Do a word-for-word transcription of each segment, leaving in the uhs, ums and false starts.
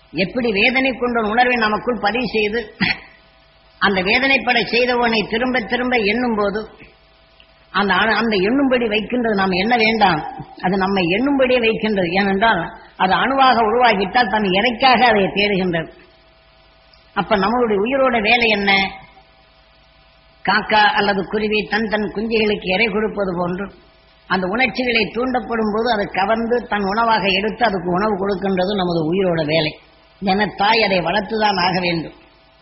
எப்படி வேதனை கொண்ட உணர்வை நமக்குள் பதிவு செய்து அந்த வேதனைப்பட செய்தவனை திரும்ப திரும்ப எண்ணும் போது அந்த அந்த எண்ணும்படி வைக்கின்றது. நாம் என்ன வேண்டாம், அது நம்மை எண்ணும்படியே வைக்கின்றது. ஏனென்றால் அது அணுவாக உருவாகிட்டால் தன் இறைக்காக அதை தேடுகின்றது. அப்ப நம்மளுடைய உயிரோட வேலை என்ன? காக்கா அல்லது குருவி தன் தன் குஞ்சுகளுக்கு இறை கொடுப்பது போன்று அந்த உணர்ச்சிகளை தூண்டப்படும் போது அதை கவர்ந்து தன் உணவாக எடுத்து அதுக்கு உணவு கொடுக்கின்றது நமது உயிரோட வேலை. என தாய் அதை வளர்த்துதான் ஆக வேண்டும்.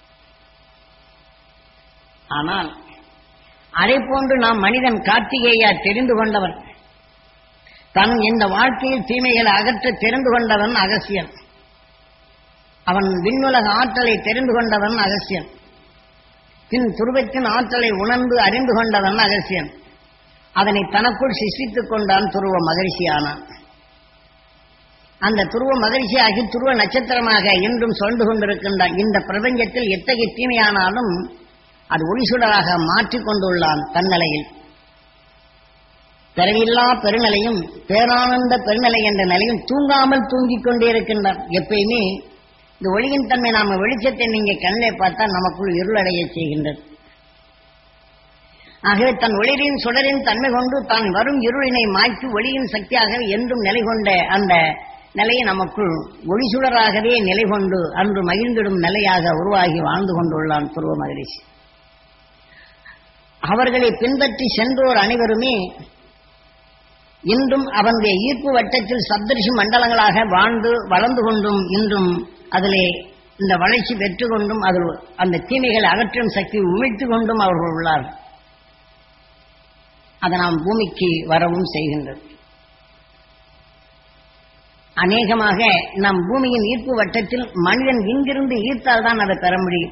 ஆனால் அதை போன்று நாம் மனிதன் கார்த்திகேயா தெரிந்து கொண்டவன், தன் இந்த வாழ்க்கையில் தீமைகளை அகற்ற தெரிந்து கொண்டவன் அகசியன். அவன் விண்ணுலக ஆற்றலை தெரிந்து கொண்டவன் அகசியன். பின் துருவத்தின் ஆற்றலை உணர்ந்து அறிந்து கொண்டவன் அகசியன். அதனை தனக்குள் சிசித்துக் கொண்டான் துருவ மகிழ்ச்சியானான். அந்த துருவ மகிழ்ச்சியாகி துருவ நட்சத்திரமாக என்றும் சொல்ந்து கொண்டிருக்கின்றான். இந்த பிரபஞ்சத்தில் எத்தகைய தீமையானாலும் அது ஒளிசுடராக மாற்றிக் கொண்டுள்ளான் தன்னிலையில். பிறவில்லா பெருநிலையும் பேரானந்த பெருநிலை என்ற நிலையும் தூங்காமல் தூங்கிக் கொண்டே இருக்கின்றான். எப்பயுமே இந்த ஒளியின் தன்மை நாம வெளிச்சத்தை நீங்க கண்ணை பார்த்தா நமக்குள் இருளடைய செய்கின்றது. ஆகவே தன் ஒளிரின் சுடரின் தன்மை கொண்டு தான் வரும் இருளினை மாற்றி ஒளியின் சக்தியாக என்றும் நிலை கொண்ட அந்த நிலையை நமக்குள் ஒளி சுடராகவே நிலை கொண்டு அன்று மகிழ்ந்திடும் நிலையாக உருவாகி வாழ்ந்து கொண்டுள்ளான் துருவ மகிழ்ச்சி. அவர்களை பின்பற்றி சென்றோர் அனைவருமே இன்றும் அவனுடைய ஈர்ப்பு வட்டத்தில் சப்தரிஷி மண்டலங்களாக வாழ்ந்து வளர்ந்து கொண்டும் இன்றும் அதிலே இந்த வளர்ச்சி பெற்று கொண்டும் அதில் அந்த தீமைகளை அகற்றும் சக்தி உமிழ்த்து கொண்டும் அவர்கள் உள்ளார். அதை நாம் பூமிக்கு வரவும் செய்கின்றது. அநேகமாக நம் பூமியின் ஈர்ப்பு வட்டத்தில் மனிதன் இங்கிருந்து ஈர்த்தால் தான் அதை பெற முடியும்.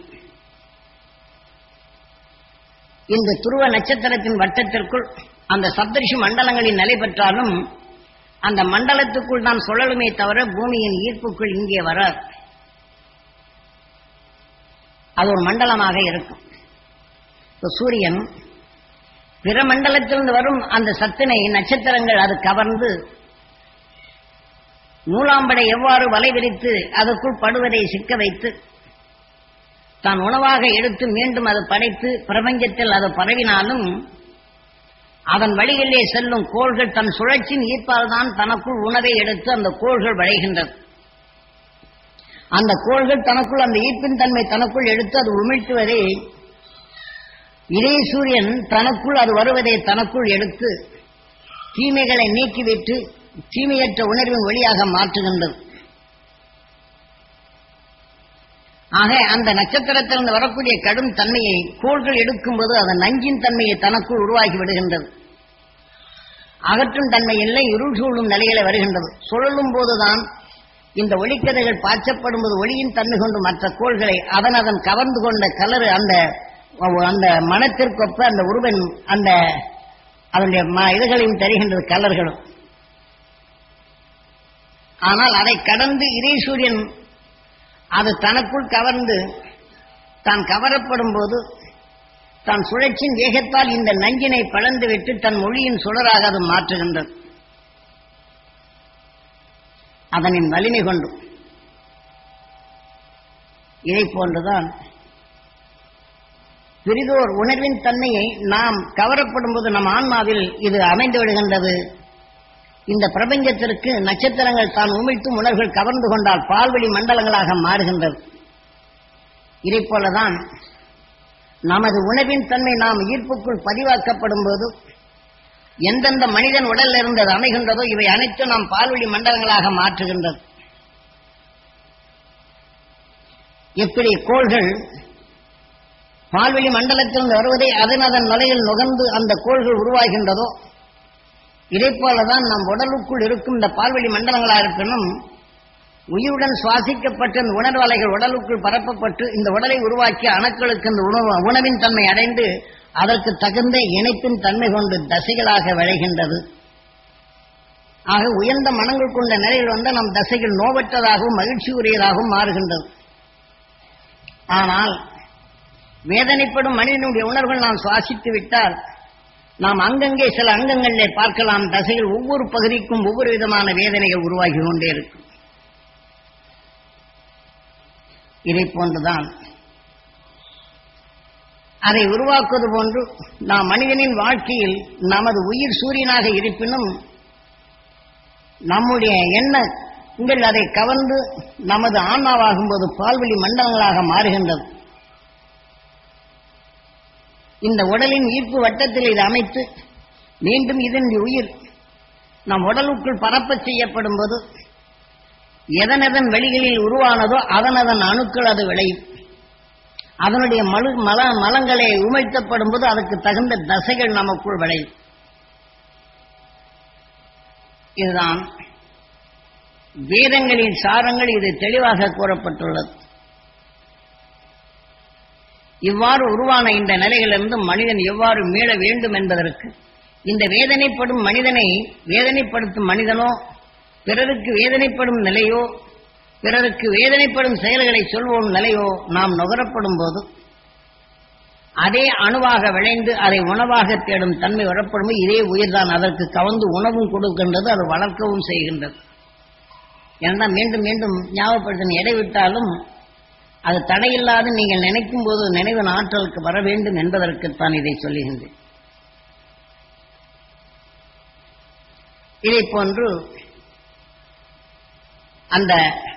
இந்த துருவ நட்சத்திரத்தின் வட்டத்திற்குள் அந்த சப்தரிஷி மண்டலங்களில் நிலை பெற்றாலும் அந்த மண்டலத்துக்குள் தான் சுழலுமே தவிர பூமியின் ஈர்ப்புக்குள் இங்கே வராது. அது ஒரு மண்டலமாக இருக்கும். சூரியன் பிற மண்டலத்திலிருந்து வரும் அந்த சத்தினை நட்சத்திரங்கள் அது கவர்ந்து நூலாம்படை எவ்வாறு வலை விரித்து அதற்குள் படுவதை சிக்க வைத்து தான் உணவாக எடுத்து மீண்டும் அது படைத்து பிரபஞ்சத்தில் அது பரவினாலும் அதன் வழியிலே செல்லும் கோள்கள் தன் சுழற்சியின் ஈர்ப்பால் தான் தனக்குள் உணவை எடுத்து அந்த கோள்கள் விளைகின்றது. அந்த கோள்கள் தனக்குள் அந்த ஈர்ப்பின் தன்மை தனக்குள் எடுத்து அது உமிழ்த்துவதை இதே சூரியன் தனக்குள் அது வருவதை தனக்குள் எடுத்து தீமைகளை நீக்கிவிட்டு தீமையற்ற உணர்வின் ஒளியாக மாற்றுகின்றது. ஆக அந்த நட்சத்திரத்திலிருந்து வரக்கூடிய கடும் தன்மையை கோள்கள் எடுக்கும்போது அதன் நஞ்சின் தன்மையை தனக்குள் உருவாக்கி விடுகின்றது. அகற்றும் தன்மை இல்லை, இருள் சூழும் நிலையில வருகின்றது. சுழலும் போதுதான் இந்த ஒளிக்கதைகள் பாய்ச்சப்படும் போது ஒளியின் தன்மை கொண்டு மற்ற கோள்களை அதன் அதன் கவர்ந்து கொண்ட கலரு அந்த அந்த மனத்திற்கொப்ப அந்த உருவன் அந்த அதனுடைய இதுகளையும் தருகின்றது கலர்களும். ஆனால் அதை கடந்து இதே சூரியன் அது தனக்குள் கவர்ந்து தான் கவரப்படும் போது தான் சுழற்சியின் வேகத்தால் இந்த நஞ்சினை பழந்து விட்டு தன் மொழியின் சுடராக அது மாற்றுகின்றது. அதனின் வலிமை கொண்டு இதை போன்றுதான் பிரிதோர் உணர்வின் தன்மையை நாம் கவரப்படும் போது நம் ஆன்மாவில் இது அமைந்து விடுகின்றது. இந்த பிரபஞ்சத்திற்கு நட்சத்திரங்கள் தான் உமிழ்த்தும் உணர்வுகள் கவர்ந்து கொண்டால் பால்வெளி மண்டலங்களாக மாறுகின்றது. இதை போலதான் நமது உணர்வின் தன்மை நாம் ஈர்ப்புக்குள் பதிவாக்கப்படும் போது எந்தெந்த மனிதன் உடலில் இருந்தது அமைகின்றதோ இவை அனைத்தும் நாம் பால்வெளி மண்டலங்களாக மாற்றுகின்றது. எப்படி கோள்கள் பால்வெளி மண்டலத்திலிருந்து வருவதை அதன் அதன் நிலையில் நுகர்ந்து அந்த கோள்கள் உருவாகின்றதோ இதை போலதான் நம் உடலுக்குள் இருக்கும் இந்த பால்வெளி மண்டலங்களாக இருக்கணும் உயிருடன் சுவாசிக்கப்பட்டு இந்த உணர்வலைகள் உடலுக்குள் பரப்பப்பட்டு இந்த உடலை உருவாக்கிய அணுக்களுக்கு இந்த உணவு உணவின் தன்மை அடைந்து அதற்கு தகுந்த இணைப்பின் தன்மை கொண்டு தசைகளாக விளைகின்றது. ஆக உயர்ந்த மனங்கள் கொண்ட நிலையில் வந்த நம் தசைகள் நோவற்றதாகவும் மகிழ்ச்சி உரியதாகவும் மாறுகின்றது. ஆனால் வேதனைப்படும் மனிதனுடைய உணர்வுகள் நாம் சுவாசித்து விட்டால் நாம் அங்கங்கே சில அங்கங்களிலே பார்க்கலாம் தசைகள் ஒவ்வொரு பகுதிக்கும் ஒவ்வொரு விதமான வேதனைகள் உருவாகி கொண்டே இருக்கும். இதை போன்றுதான் அதை உருவாக்குவது போன்று நாம் மனிதனின் வாழ்க்கையில் நமது உயிர் சூரியனாக இருப்பினும் நம்முடைய எண்ணங்கள் அதை கவர்ந்து நமது ஆன்மாவாகும்போது பால்வெளி மண்டலங்களாக மாறுகின்றது. இந்த உடலின் ஈர்ப்பு வட்டத்தில் இது அமைத்து மீண்டும் இதன் உயிர் நம் உடலுக்குள் பரப்ப செய்யப்படும் போது எதனதன் வெளிகளில் உருவானதோ அதனதன் அணுக்கள் அது விளையும். அதனுடைய மலு மல மலங்களை உமிழ்த்தப்படும் போது அதுக்கு தகுந்த தசைகள் நமக்குள் விளையும். இதுதான் வேதங்களின் சாரங்கள் இது தெளிவாக கூறப்பட்டுள்ளது. இவ்வாறு உருவான இந்த நிலையிலிருந்து மனிதன் எவ்வாறு மீள வேண்டும் என்பதற்கு இந்த வேதனைப்படும் மனிதனை வேதனைப்படுத்தும் மனிதனோ பிறருக்கு வேதனைப்படும் நிலையோ பிறருக்கு வேதனைப்படும் செயல்களை சொல்வோம் நிலையோ நாம் நுகரப்படும் போது அதே அணுவாக விளைந்து அதை உணவாக தேடும் தன்மை வரப்படும். இதே உயிர்தான் அதற்கு கவர்ந்து உணவும் கொடுக்கின்றது, அது வளர்க்கவும் செய்கின்றது. ஏன்னா மீண்டும் மீண்டும் ஞாபகப்படுத்த இடைவிட்டாலும் அது தடையில்லாது நீங்கள் நினைக்கும் போது நினைவின் ஆற்றலுக்கு வர வேண்டும் என்பதற்குத்தான் இதை சொல்லுகின்றேன். இதை போன்று அந்த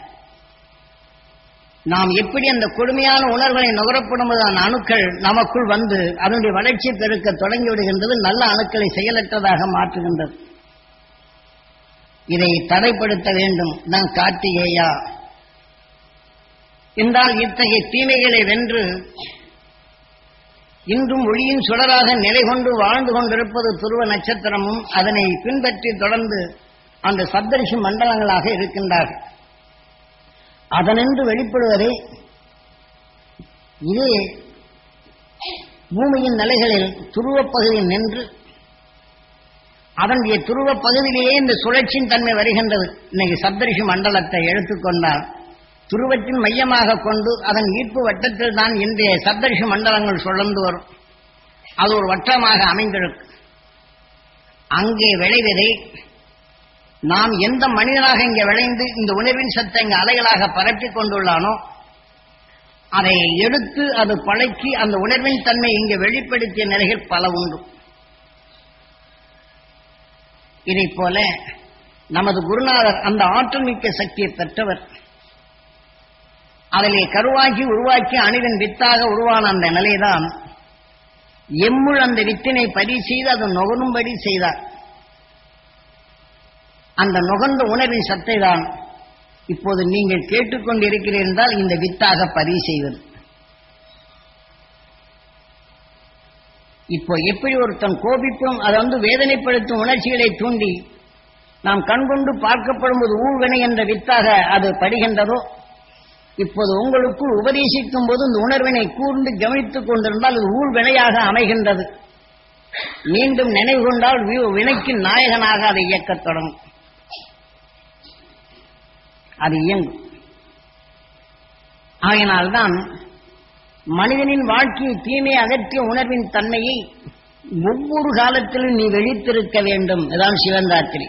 நாம் எப்படி அந்த கொடுமையான உணர்வுகளை நுகரப்படும் போது அந்த அணுக்கள் நமக்குள் வந்து அதனுடைய வளர்ச்சி பெருக்க தொடங்கி விடுகின்றது, நல்ல அணுக்களை செயலற்றதாக மாற்றுகின்றது. இதை தடைப்படுத்த வேண்டும். நான் கார்த்திகேயா என்றால் இத்தகைய தீமைகளை வென்று இன்றும் ஒளியின் சுடராக நிலை கொண்டு வாழ்ந்து கொண்டிருப்பது துருவ நட்சத்திரமும் அதனை பின்பற்றி தொடர்ந்து அந்த சப்தரிஷி மண்டலங்களாக இருக்கின்றார்கள். அதனின்று வெளிப்படுவதே இது பூமியின் நிலைகளில் துருவப் பகுதியில் நின்று அதனுடைய துருவப் பகுதியிலேயே இந்த சுழற்சியின் தன்மை வருகின்றது. இன்னைக்கு சப்தரிஷி மண்டலத்தை எடுத்துக்கொண்டால் துருவத்தின் மையமாக கொண்டு அதன் ஈர்ப்பு வட்டத்தில் தான் இன்றைய சப்தரிஷி மண்டலங்கள் சுழந்து வரும். அது ஒரு வட்டமாக அமைந்திருக்கும். அங்கே விளைவதை நாம் எந்த மனிதனாக இங்கே விளைந்து இந்த உணர்வின் சத்தை இங்கு அலைகளாக பரப்பிக் கொண்டுள்ளானோ அதை எடுத்து அது பழக்கி அந்த உணர்வின் தன்மை இங்கே வெளிப்படுத்திய நிலைகள் பல உண்டு. இதை போல நமது குருநாதர் அந்த ஆற்றல் மிக்க சக்தியை பெற்றவர். அதிலே கருவாக்கி உருவாக்கி அணிதன் வித்தாக உருவான அந்த நிலைதான் எம்முள் அந்த வித்தினை பதிவு செய்து அது நுகரும்படி செய்தார். அந்த நுகர்ந்த உணர்வின் சத்தை தான் இப்போது நீங்கள் கேட்டுக்கொண்டிருக்கிறீர்கள் என்றால் இந்த வித்தாக பதிவு செய்வது. இப்போ எப்படி ஒருத்தன் கோபிப்பும் அதை வந்து வேதனைப்படுத்தும் உணர்ச்சிகளை தூண்டி நாம் கண்கொண்டு பார்க்கப்படும் போது ஊழ்வினை என்ற வித்தாக அது படுகின்றதோ, இப்போது உங்களுக்குள் உபதேசிக்கும் போது இந்த உணர்வினை கூர்ந்து கவனித்துக் கொண்டிருந்தால் அது ஊழ்வினையாக அமைகின்றது. மீண்டும் நினைவு கொண்டால் வினைக்கு நாயகனாக அதை இயக்கத் தொடங்கும், அது இயங்கும். ஆகையினால்தான் மனிதனின் வாழ்க்கையை தீமையை அகற்றிய உணர்வின் தன்மையை ஒவ்வொரு காலத்திலும் நீ வெளித்திருக்க வேண்டும். இதான் சிவன் ராத்திரி.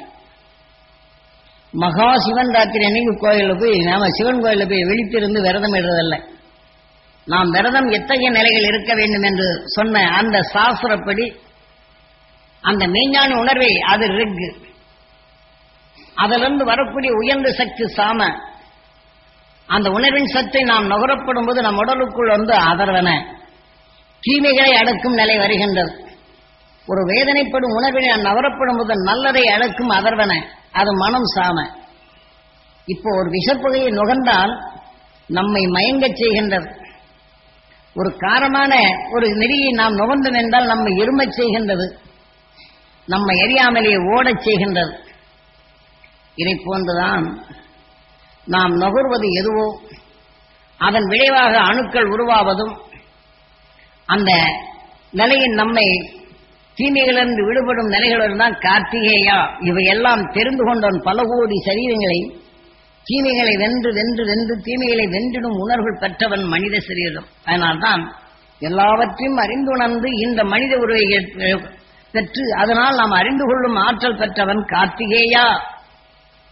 மகா சிவன் ராத்திரி அன்னைக்கு கோயிலில் போய் நாம சிவன் கோயிலில் போய் விழித்திருந்து விரதம் இடுறதில்லை. நாம் விரதம் எத்தகைய நிலைகள் இருக்க வேண்டும் என்று சொன்ன அந்த சாஸ்திரப்படி அந்த மெய்ஞானி உணர்வை அது ரிக், அதிலிருந்து வரக்கூடிய உயர்ந்த சக்தி சாம, அந்த உணர்வின் சத்தை நாம் நுகரப்படும் போது நம் உடலுக்குள் வந்து அதர்வன தீமைகளை அடக்கும் நிலை வருகின்றது. ஒரு வேதனைப்படும் உணர்வினை நுகரப்படும் போது நல்லதை அடக்கும் அதர்வன, அது மனம் சாம. இப்போ ஒரு விஷப்புகையை நுகர்ந்தால் நம்மை மயங்கச் செய்கின்றது. ஒரு காரமான ஒரு நெறியை நாம் நுகர்ந்தோம் என்றால் நம்மை இருமச் செய்கின்றது, நம்மை எரியாமலே ஓடச் செய்கின்றது. இதை போன்றுதான் நாம் நுகர்வது எதுவோ அதன் விளைவாக அணுக்கள் உருவாவதும் அந்த நிலையின் நம்மை தீமைகளிலிருந்து விடுபடும் நிலைகளுடன் தான் கார்த்திகேயா. இவையெல்லாம் தெரிந்து கொண்டவன் பல கோடி சரீரங்களை தீமைகளை வென்று வென்று வென்று தீமைகளை வென்றிடும் உணர்வுகள் பெற்றவன் மனித சரீரம். அதனால்தான் எல்லாவற்றையும் அறிந்துணர்ந்து இந்த மனித உருவை பெற்று அதனால் நாம் அறிந்து கொள்ளும் ஆற்றல் பெற்றவன் கார்த்திகேயா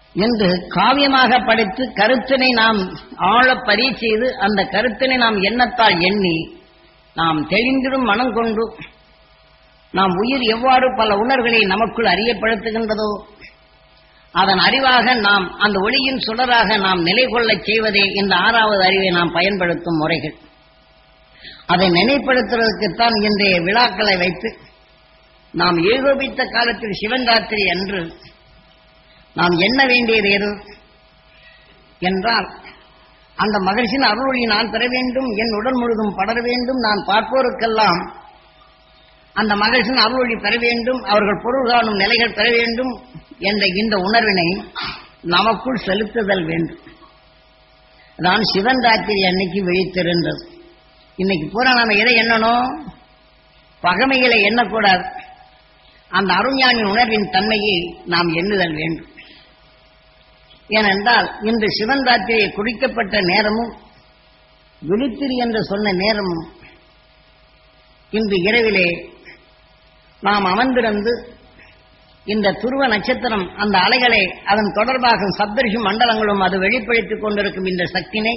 என்று காவியமாக படைத்து கருத்தினை நாம் ஆழ பதிவு செய்து அந்த கருத்தினை நாம் எண்ணத்தால் எண்ணி நாம் தெளிந்திடும் மனம் கொண்டு நாம் உயிர் எவ்வாறு பல உணர்வுகளை நமக்குள் அறியப்படுத்துகின்றதோ அதன் அறிவாக நாம் அந்த ஒளியின் சுடராக நாம் நிலை கொள்ளச் செய்வதே இந்த ஆறாவது அறிவை நாம் பயன்படுத்தும் முறைகள். அதை நினைப்படுத்துவதற்குத்தான் இன்றைய விழாக்களை வைத்து நாம் ஏகோபித்த காலத்தில் சிவன் ராத்திரி அன்று நாம் எண்ண வேண்டியது எது என்றால், அந்த மகிழ்ச்சியின் அருளொளி நான் பெற வேண்டும், என் உடல் முழுதும் படர வேண்டும், நான் பார்ப்போருக்கெல்லாம் அந்த மகிழ்ச்சியின் அருளொளி பெற வேண்டும், அவர்கள் பொருள் காணும் நிலைகள் பெற வேண்டும் என்ற இந்த உணர்வினை நமக்குள் செலுத்துதல் வேண்டும். நான் சிவன் ராத்திரி அன்னைக்கு விழித்திருந்தது. இன்னைக்கு பூரா நாம எதை எண்ணணும்? பகமைகளை எண்ணக்கூடாது. அந்த அருஞானின் உணர்வின் தன்மையை நாம் எண்ணுதல் வேண்டும். ஏனென்றால் இன்று சிவன் ராத்திரியை குடிக்கப்பட்ட நேரமும் விழித்திரி என்று சொன்ன நேரமும் இன்று இரவிலே நாம் அமர்ந்திருந்து இந்த துருவ நட்சத்திரம் அந்த அலைகளை அதன் தொடர்பாக சப்தரிஷி மண்டலங்களும் அது வெளிப்படுத்திக் கொண்டிருக்கும் இந்த சக்தினை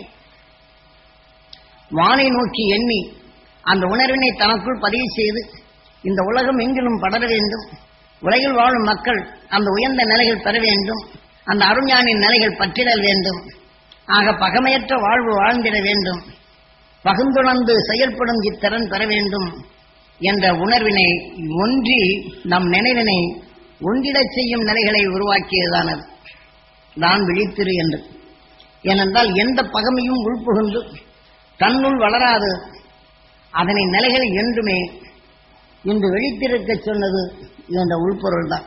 வானை நோக்கி எண்ணி அந்த உணர்வினை தனக்குள் பதிவு செய்து இந்த உலகம் எங்கிலும் படர வேண்டும், உலகில் வாழும் மக்கள் அந்த உயர்ந்த நிலைகள் பெற வேண்டும், அந்த அருஞானின் நிலைகள் பற்றிடல் வேண்டும், ஆக பகமையற்ற வாழ்வு வாழ்ந்திட வேண்டும், பகுந்துணர்ந்து செயல்படும் இத்திறன் பெற வேண்டும் என்ற உணர்வினை ஒன்றி நம் நினைவினை ஒன்றிடச் செய்யும் நிலைகளை உருவாக்கியதானது தான் விழித்திரு என்று. ஏனென்றால் எந்த பகமையும் உள்புகுந்து தன்னுள் வளராது அதனை நிலைகளை என்றுமே இன்று வெளித்திருக்க சொன்னது இந்த உள்பொருள் தான்.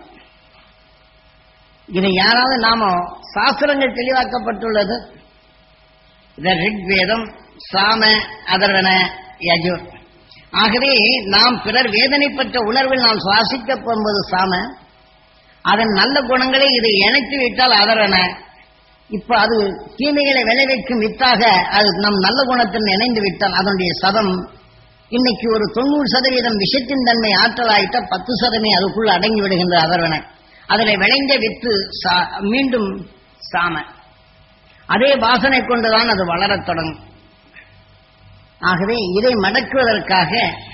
இதை யாராவது நாம சாஸ்திரங்கள் தெளிவாக்கப்பட்டுள்ளது. ரிக்வேதம், சாம, அதர்வன, யஜுர். ஆகவே நாம் பிறர் வேதனைப்பட்ட உணர்வில் நாம் சுவாசிக்க போகும்போது சாம, அதன் நல்ல குணங்களை இதை இணைத்து விட்டால் அதர்வன. இப்ப அது தீமைகளை விளைவிக்கும் வித்தாக அது நம் நல்ல குணத்தில் இணைந்து விட்டால் அதனுடைய சதம் இன்னைக்கு ஒரு தொண்ணூறு சதவீதம் விஷத்தின் தன்மை ஆற்றலாயிட்ட பத்து சதமே அதுக்குள்ள அடங்கி விடுகின்ற அதர்வன. அதில் விளைந்த வித்து மீண்டும் சாம. அதே வாசனை கொண்டுதான் அது வளரத் தொடங்கும். ஆகவே இதை மடக்குவதற்காக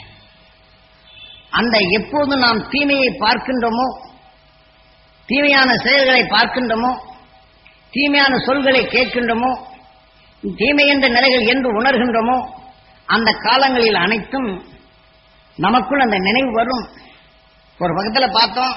அந்த எப்போது நாம் தீமையை பார்க்கின்றோமோ, தீமையான செயல்களை பார்க்கின்றோமோ, தீமையான சொல்களை கேட்கின்றோமோ, தீமை என்ற நிலைகள் என்று உணர்கின்றோமோ, அந்த காலங்களில் அனைத்தும் நமக்குள் அந்த நினைவு வரும். ஒரு பக்கத்தில் பார்த்தோம்,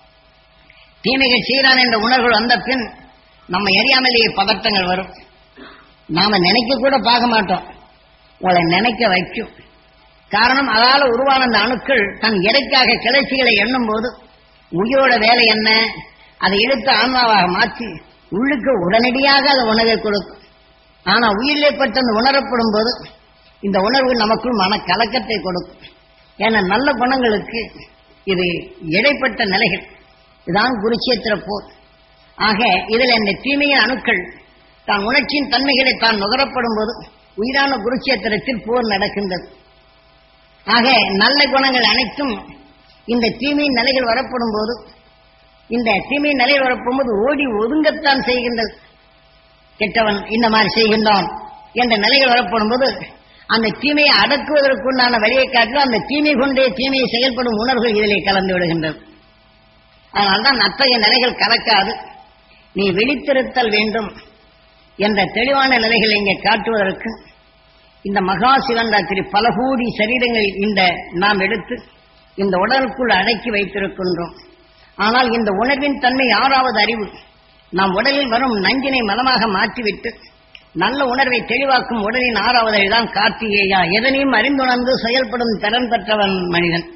தீமைகள் செய்கிறான் என்ற உணர்வு வந்த பின் நம்ம எரியாமலேயே பதட்டங்கள் வரும். நாம நினைக்க கூட பார்க்க மாட்டோம், உங்களை நினைக்க வைக்கும். காரணம், அதால உருவான அந்த அணுக்கள் தன் எடைக்காக கிளர்ச்சிகளை எண்ணும் போது உயிரோட வேலை என்ன, அதை எடுத்து ஆன்மாவாக மாற்றி உள்ளுக்கு உடனடியாக அதை உணவை கொடுக்கும். ஆனா உயிரிலே பட்டு அந்த உணரப்படும் போது இந்த உணர்வு நமக்குள் மன கலக்கத்தை கொடுக்கும். ஏன்னா நல்ல குணங்களுக்கு இது இடைப்பட்ட நிலைகள். இதுதான் குருட்சேத்திர போர். ஆக இதில் இந்த தீமையின் அணுக்கள் தான் உணர்ச்சியின் தன்மைகளை தான் நுகரப்படும் போது உயிரான குருட்சேத்திரத்தில் போர் நடக்கின்றது. ஆக நல்ல குணங்கள் அனைத்தும் இந்த தீமையின் நிலைகள் வரப்படும் போது இந்த தீமையின் நிலையில் வரப்படும் போது ஓடி ஒதுங்கத்தான் செய்கின்றது. கெட்டவன் இந்த மாதிரி செய்கின்றான் என்ற நிலைகள் வரப்படும் போது அந்த தீமையை அடக்குவதற்குண்டான வழியை காட்டி அந்த தீமை கொண்டே தீமையை செயல்படும் உணர்வுகள் இதிலே கலந்து விடுகின்றது. அதனால்தான் அத்தகைய நிலைகள் கலக்காது நீ விழித்திருத்தல் வேண்டும் என்ற தெளிவான நிலைகளை இங்கே காட்டுவதற்கு இந்த மகா சிவராத்திரி பல கோடி சரீரங்களில் இந்த நாம் எடுத்து இந்த உடலுக்குள் அடக்கி வைத்திருக்கின்றோம். ஆனால் இந்த உணர்வின் தன்மை ஆறாவது அறிவு நாம் உடலில் வரும் நஞ்சினை மலமாக மாற்றிவிட்டு நல்ல உணர்வை தெளிவாக்கும் உடலின் ஆறாவது அறிவுதான் கார்த்திகேயா. எதனையும் அறிந்துணர்ந்து செயல்படும் திறன் பெற்றவன் மனிதன்.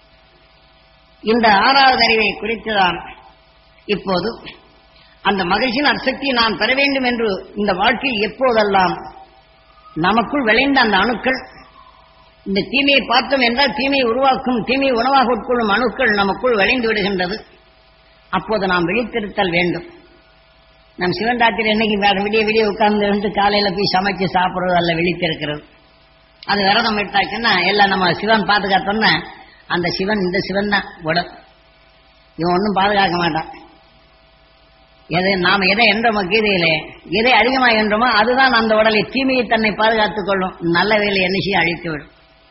இந்த ஆறாவது அறிவை குறித்துதான் இப்போது அந்த மகிழ்ச்சியின் அசக்தியை நான் பெற வேண்டும் என்று இந்த வாழ்க்கையில் எப்போதெல்லாம் நமக்குள் விளைந்த அந்த அணுக்கள் இந்த தீமையை பார்த்தோம் என்றால் தீமையை உருவாக்கும் தீமையை உணவாக உட்கொள்ளும் அணுக்கள் நமக்குள் விளைந்து விடுகின்றது. அப்போது நாம் விழித்திருத்தல் வேண்டும். நம் சிவன் ராத்திரி என்னைக்கு விடிய விடிய உட்கார்ந்து இருந்து காலையில போய் சமைச்சு சாப்பிடுறது அல்ல விழித்திருக்கிறது. அது விரதம் விட்டாச்சுன்னா எல்லாம் நம்ம சிவன் பாதுகாத்தோம்னா அந்த சிவன் இந்த சிவன் தான் உடல். இவன் ஒன்றும் பாதுகாக்க மாட்டான். எதை நாம் எதை என்றோமோ கீதையிலே எதை அதிகமாக என்றோமோ அதுதான் அந்த உடலை தீமையை தன்னை பாதுகாத்துக் கொள்ளும், நல்ல வேலை என்ன செய்ய அழித்துவிடும்.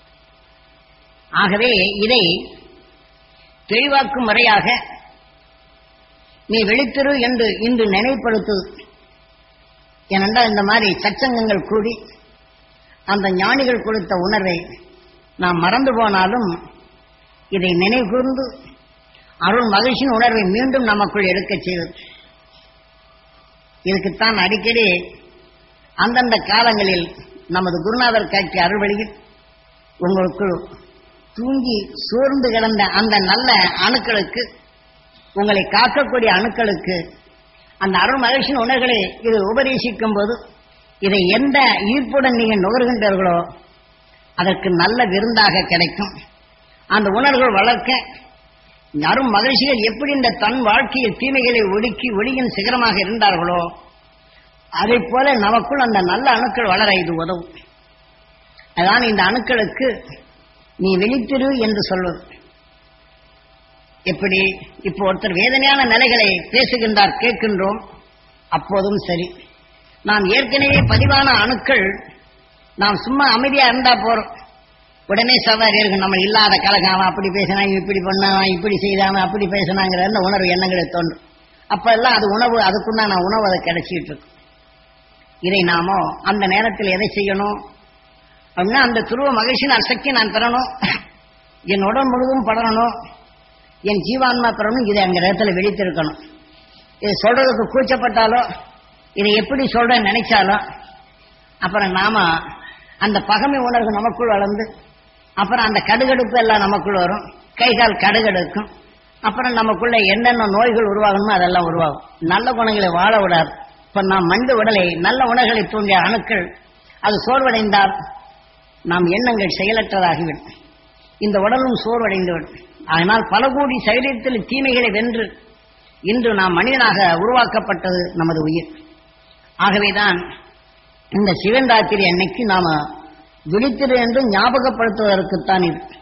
ஆகவே இதை தெளிவாக்கும் முறையாக நீ விழித்திரு என்று இன்று நினைப்படுத்து. ஏனென்றால் இந்த மாதிரி சச்சங்கங்கள் கூடி அந்த ஞானிகள் கொடுத்த உணர்வை நாம் மறந்து போனாலும் இதை நினைவு கூர்ந்து அருள் மகிழ்ச்சியின் உணர்வை மீண்டும் நமக்குள் எடுக்க செய்வது. இதுக்குத்தான் அடிக்கடி அந்தந்த காலங்களில் நமது குருநாதர் காட்சி அருள்வழியில் உங்களுக்கு தூங்கி சோர்ந்து கிடந்த அந்த நல்ல அணுக்களுக்கு, உங்களை காக்கக்கூடிய அணுக்களுக்கு அந்த அருள் மகிழ்ச்சியின் உணர்வுகளை இது உபதேசிக்கும் போது இதை எந்த ஈர்ப்புடன் நீங்கள் நுகர்கின்றீர்களோ அதற்கு நல்ல விருந்தாக கிடைக்கும். அந்த உணர்வுகள் வளர்க்க அரும் மகிழ்ச்சிகள் எப்படி இந்த தன் வாழ்க்கையில் தீமைகளை ஒடுக்கி ஒளியின் சிகரமாக இருந்தார்களோ அதை போல நமக்குள் அந்த நல்ல அணுக்கள் வளர இது உதவும். அதான் இந்த அணுக்களுக்கு நீ விழித்திரு என்று சொல்வது. எப்படி இப்போ ஒருத்தர் வேதனையான நிலைகளை பேசுகின்றார், கேட்கின்றோம். அப்போதும் சரி, நாம் ஏற்கனவே பதிவான அணுக்கள் நாம் சும்மா அமைதியா இருந்தா போறோம், உடனே சவாரி இருக்கு. நம்ம இல்லாத கலகம், அப்படி பேசினாங்க, இப்படி பண்ணாங்க, இப்படி செய்தாங்க, அப்படி பேசினாங்கிற அந்த உணர்வு எண்ணங்களை தோன்றும். அப்ப எல்லாம் அது உணவு, அதுக்குண்டான உணவு அதை கிடைச்சிட்டு இருக்கும். இதை நாமோ அந்த நேரத்தில் எதை செய்யணும் அப்படின்னா, அந்த துருவ மகிழ்ச்சியின் அசக்தி நான் பெறணும், என் உடல் முழுவதும் படரணும், என் ஜீவான்மா பெறணும். இதை அந்த இடத்துல விழித்திருக்கணும். இது சொல்றதுக்கு கூச்சப்பட்டாலோ இதை எப்படி சொல்றேன்னு நினைச்சாலும் அப்புறம் நாம அந்த பகமை உணர்வு நமக்குள் வளர்ந்து அப்புறம் அந்த கடுகடுப்பு எல்லாம் நமக்குள் வரும், கை கால் கடுகடுக்கும். அப்புறம் நமக்குள்ள என்னென்ன நோய்கள் உருவாகணுமோ அதெல்லாம் உருவாகும். நல்ல குணங்களை வாழ விடாது. இப்ப நாம் மனித உடலை நல்ல உணர்வுகளை தூண்டிய அணுக்கள் அது சோர்வடைந்தால் நாம் எண்ணங்கள் செயலற்றதாகிவிடும், இந்த உடலும் சோர்வடைந்துவிடும். அதனால் பல கோடி சரீரத்தில் தீமைகளை வென்று இன்று நாம் மனிதனாக உருவாக்கப்பட்டது நமது உயிர். ஆகவேதான் இந்த சிவன் ராத்திரி அன்னைக்கு நாம விழித்திரு என்று ஞாபகப்படுத்துவதற்குத்தான் இது.